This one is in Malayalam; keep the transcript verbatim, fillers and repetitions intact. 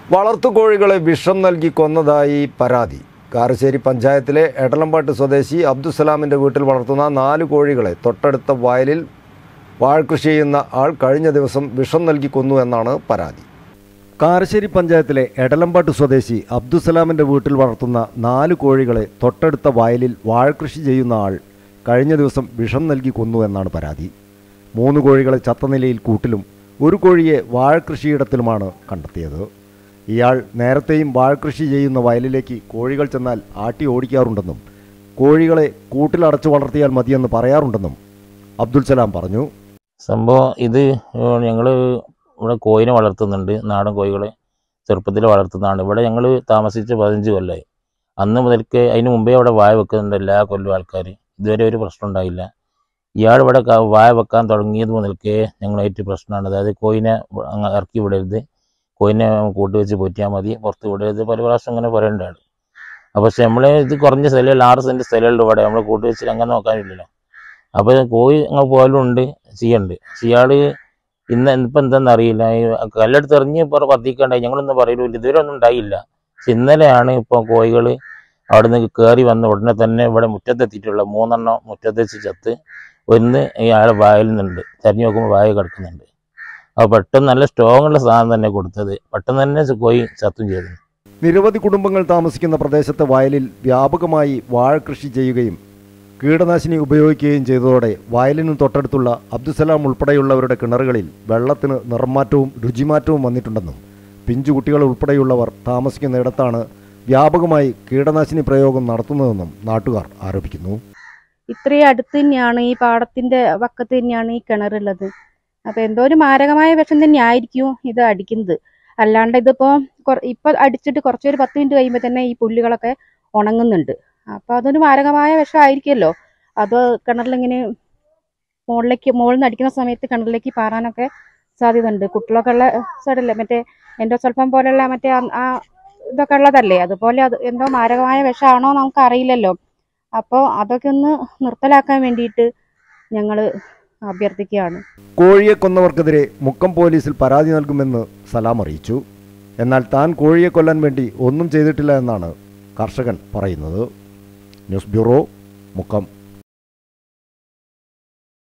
വളർത്തുകോഴികളെ വിഷം നൽകി കൊന്നതായി പരാതി. കാരശ്ശേരി പഞ്ചായത്തിലെ എടലമ്പാട്ട് സ്വദേശി അബ്ദുസലാമിൻ്റെ വീട്ടിൽ വളർത്തുന്ന നാല് കോഴികളെ തൊട്ടടുത്ത വയലിൽ വാഴകൃഷി ചെയ്യുന്ന ആൾ കഴിഞ്ഞ ദിവസം വിഷം നൽകി കൊന്നു എന്നാണ് പരാതി. കാരശ്ശേരി പഞ്ചായത്തിലെ എടലമ്പാട്ട് സ്വദേശി അബ്ദുസലാമിൻ്റെ വീട്ടിൽ വളർത്തുന്ന നാല് കോഴികളെ തൊട്ടടുത്ത വയലിൽ വാഴകൃഷി ചെയ്യുന്ന ആൾ കഴിഞ്ഞ ദിവസം വിഷം നൽകി കൊന്നു എന്നാണ് പരാതി. മൂന്ന് കോഴികളെ ചത്ത നിലയിൽ കൂട്ടിലും ഒരു കോഴിയെ വാഴകൃഷിയിടത്തിലുമാണ് കണ്ടെത്തിയത്. ഇയാൾ നേരത്തെയും വാഴകൃഷി ചെയ്യുന്ന വയലിലേക്ക് കോഴികൾ ചെന്നാൽ ആട്ടി ഓടിക്കാറുണ്ടെന്നും കോഴികളെ കൂട്ടിലടച്ചു വളർത്തിയാൽ മതിയെന്ന് പറയാറുണ്ടെന്നും അബ്ദുൽ സലാം പറഞ്ഞു. സംഭവം ഇത് ഞങ്ങൾ ഇവിടെ കോഴിനെ വളർത്തുന്നുണ്ട്. നാടൻ കോഴികളെ ചെറുപ്പത്തിൽ വളർത്തുന്നതാണ്. ഇവിടെ ഞങ്ങൾ താമസിച്ച് പതിനഞ്ച് കൊല്ലമായി. അന്ന് മുതൽക്ക് അതിന് മുമ്പേ ഇവിടെ വായ വെക്കുന്നുണ്ട് എല്ലാ കൊല്ലം ആൾക്കാർ. ഇതുവരെ ഒരു പ്രശ്നം ഉണ്ടായില്ല. ഇയാൾ ഇവിടെ വായ വെക്കാൻ തുടങ്ങിയത് മുതൽക്കേ ഞങ്ങളായിട്ട് പ്രശ്നമാണ്. അതായത് കോഴിനെ ഇറക്കി വിടരുത്, കോഴിനെ കൂട്ടി വെച്ച് പോറ്റിയാൽ മതി, പുറത്ത് വിടരുത്, പല പ്രാവശ്യം അങ്ങനെ പറയേണ്ടതാണ്. അപ്പോൾ പക്ഷെ നമ്മൾ ഇത് കുറഞ്ഞ സ്ഥലമുള്ള ആറ് സെൻറ്റ് സ്ഥലമുണ്ട് ഇവിടെ, നമ്മൾ കൂട്ടി വെച്ചിട്ട് അങ്ങനെ നോക്കാനില്ലല്ലോ. അപ്പോൾ കോഴി അങ്ങനെ പോലുണ്ട് ചെയ്യുന്നുണ്ട്. ഇയാൾ ഇന്ന് ഇപ്പം എന്താണെന്ന് അറിയില്ല, കല്ലെടുത്ത് എറിഞ്ഞ് ഇപ്പോൾ വർദ്ധിക്കേണ്ടായി, ഞങ്ങളൊന്നും പറയില്ല, ഇതുവരെ ഒന്നും ഉണ്ടായില്ല. പക്ഷെ ഇന്നലെയാണ് ഇപ്പോൾ കോഴികൾ അവിടെ നിന്ന് കയറി വന്ന ഉടനെ തന്നെ ഇവിടെ മുറ്റത്തെത്തിയിട്ടുള്ള മൂന്നെണ്ണം മുറ്റത്തെച്ച് ചത്ത് ഒന്ന് ഇയാളെ വായിൽ നിന്നുണ്ട്. തിരഞ്ഞു നോക്കുമ്പോൾ വായ കിടക്കുന്നുണ്ട്. അപ്പോൾ പെട്ടെന്ന് നല്ല സ്ട്രോങ് ഉള്ള സാധനം തന്നെ കൊടുത്തത്, പെട്ടെന്ന് തന്നെ കോഴി ചത്തും ചെയ്തു. നിരവധി കുടുംബങ്ങൾ താമസിക്കുന്ന പ്രദേശത്തെ വയലിൽ വ്യാപകമായി വാഴ കൃഷി ചെയ്യുകയും കീടനാശിനി ഉപയോഗിക്കുകയും ചെയ്തതോടെ വയലിനു തൊട്ടടുത്തുള്ള അബ്ദുസലാം ഉൾപ്പെടെയുള്ളവരുടെ കിണറുകളിൽ വെള്ളത്തിന് നിറമാറ്റവും രുചിമാറ്റവും വന്നിട്ടുണ്ടെന്നും പിഞ്ചുകുട്ടികൾ ഉൾപ്പെടെയുള്ളവർ താമസിക്കുന്നിടത്താണ് വ്യാപകമായി കീടനാശിനി പ്രയോഗം നടത്തുന്നതെന്നും നാട്ടുകാർ ആരോപിക്കുന്നു. ഇത്രയും അടുത്ത് തന്നെയാണ്, ഈ പാടത്തിന്റെ വക്കത്ത് തന്നെയാണ് ഈ കിണറുള്ളത്. അപ്പൊ എന്തോ ഒരു മാരകമായ വിഷം തന്നെ ആയിരിക്കും ഇത് അടിക്കുന്നത്. അല്ലാണ്ട് ഇതിപ്പോ ഇപ്പൊ അടിച്ചിട്ട് കുറച്ചൊരു പത്ത് മിനിറ്റ് കഴിയുമ്പോൾ തന്നെ ഈ പുല്ലുകളൊക്കെ ഉണങ്ങുന്നുണ്ട്. അപ്പൊ അതൊരു മാരകമായ വിഷം ആയിരിക്കുമല്ലോ. അത് കിണറിലിങ്ങനെ മുകളിലേക്ക് മുകളിൽ നിന്ന് അടിക്കുന്ന സമയത്ത് കിണറിലേക്ക് പാറാനൊക്കെ സാധ്യത ഉണ്ട്. കുട്ടികളൊക്കെ ഉള്ള സൈഡല്ലേ, മറ്റേ എൻഡോസൾഫാൻ പോലെയുള്ള മറ്റേ ആ ഇതൊക്കെ ഉള്ളതല്ലേ, അതുപോലെ അത് എന്തോ മാരകമായ വിഷമാണോ നമുക്ക് അറിയില്ലല്ലോ. അപ്പോൾ അതൊക്കെ ഒന്ന് നിർത്തലാക്കാൻ വേണ്ടിയിട്ട് ഞങ്ങൾ അഭ്യർത്ഥിക്കുകയാണ്. കോഴിയെ കൊന്നവർക്കെതിരെ മുക്കം പോലീസിൽ പരാതി നൽകുമെന്ന് സലാം അറിയിച്ചു. എന്നാൽ താൻ കോഴിയെ കൊല്ലാൻ വേണ്ടി ഒന്നും ചെയ്തിട്ടില്ല എന്നാണ് കർഷകൻ പറയുന്നത്. News bureau, Mukkam.